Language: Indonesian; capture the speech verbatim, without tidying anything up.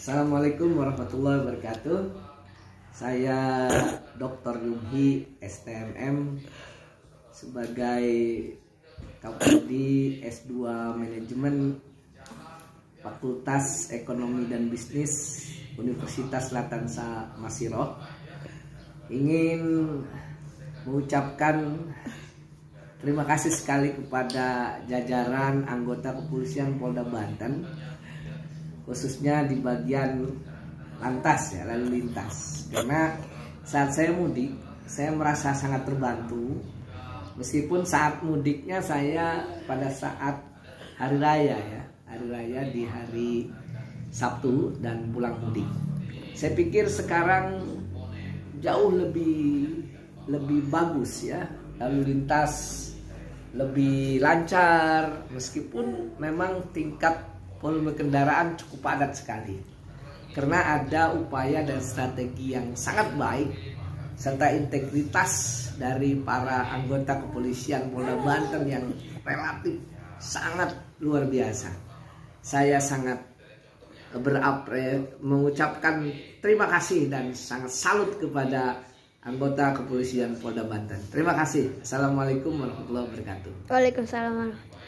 Assalamualaikum warahmatullahi wabarakatuh. Saya doktor Yunghi S T M M sebagai Kapoldi S dua Manajemen Fakultas Ekonomi dan Bisnis Universitas Latansa Masiro. Ingin mengucapkan terima kasih sekali kepada jajaran anggota kepolisian Polda Banten, khususnya di bagian lantas ya, lalu lintas. Karena saat saya mudik, saya merasa sangat terbantu. Meskipun saat mudiknya saya pada saat hari raya ya, hari raya di hari Sabtu dan pulang mudik. Saya pikir sekarang jauh lebih lebih bagus ya, lalu lintas lebih lancar, meskipun memang tingkat volume kendaraan cukup padat sekali. Karena ada upaya dan strategi yang sangat baik serta integritas dari para anggota kepolisian Polda Banten yang relatif sangat luar biasa. Saya sangat berapre mengucapkan terima kasih dan sangat salut kepada anggota kepolisian Polda Banten. Terima kasih. Assalamualaikum warahmatullahi wabarakatuh. Waalaikumsalam.